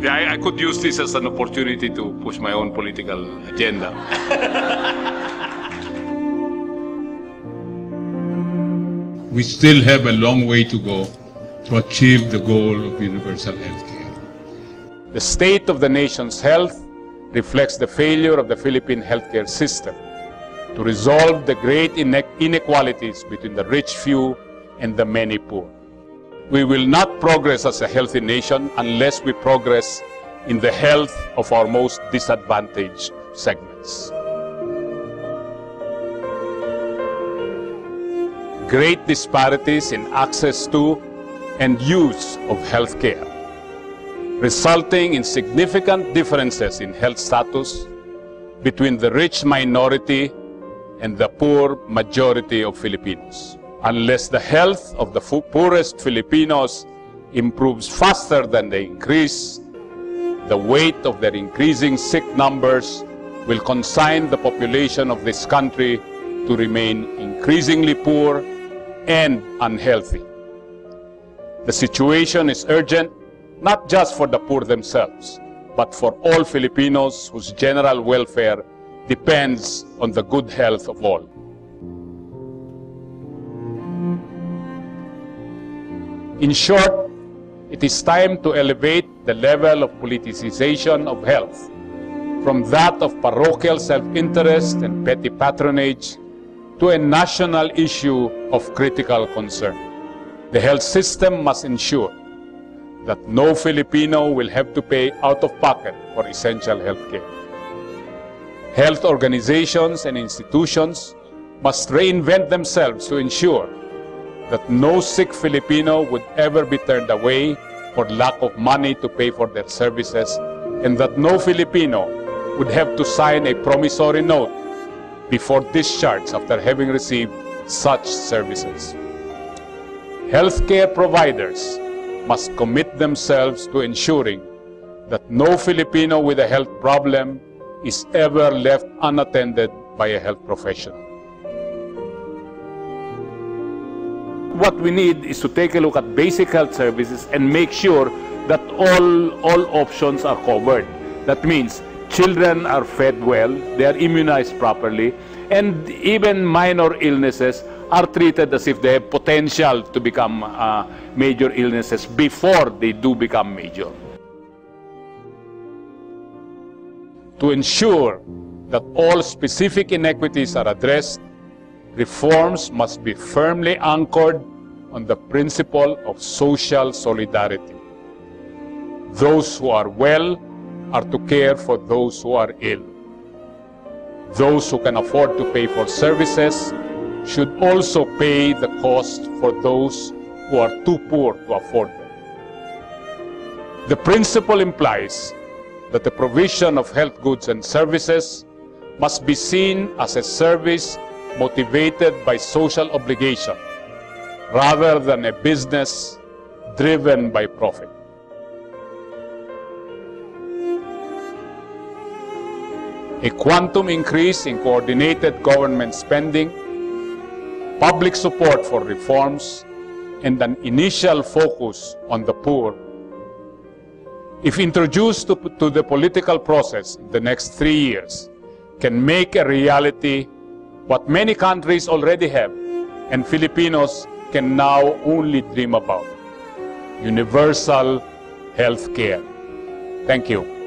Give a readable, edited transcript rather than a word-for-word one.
Yeah, I could use this as an opportunity to push my own political agenda. We still have a long way to go to achieve the goal of universal health care. The state of the nation's health reflects the failure of the Philippine healthcare system to resolve the great inequalities between the rich few and the many poor. We will not progress as a healthy nation unless we progress in the health of our most disadvantaged segments. Great disparities in access to and use of health care, resulting in significant differences in health status between the rich minority and the poor majority of Filipinos. Unless the health of the poorest Filipinos improves faster than they increase, the weight of their increasing sick numbers will consign the population of this country to remain increasingly poor and unhealthy. The situation is urgent, not just for the poor themselves, but for all Filipinos whose general welfare depends on the good health of all. In short, it is time to elevate the level of politicization of health from that of parochial self-interest and petty patronage to a national issue of critical concern. The health system must ensure that no Filipino will have to pay out of pocket for essential health care. Health organizations and institutions must reinvent themselves to ensure that no sick Filipino would ever be turned away for lack of money to pay for their services, and that no Filipino would have to sign a promissory note before discharge after having received such services. Healthcare providers must commit themselves to ensuring that no Filipino with a health problem is ever left unattended by a health professional. What we need is to take a look at basic health services and make sure that all options are covered. That means children are fed well, they are immunized properly, and even minor illnesses are treated as if they have potential to become major illnesses before they do become major. To ensure that all specific inequities are addressed, reforms must be firmly anchored on the principle of social solidarity. Those who are well are to care for those who are ill. Those who can afford to pay for services should also pay the cost for those who are too poor to afford them. The principle implies that the provision of health goods and services must be seen as a service motivated by social obligation rather than a business driven by profit. A quantum increase in coordinated government spending, public support for reforms, and an initial focus on the poor, if introduced to the political process in the next 3 years, can make a reality what many countries already have and Filipinos can now only dream about: universal health care. Thank you.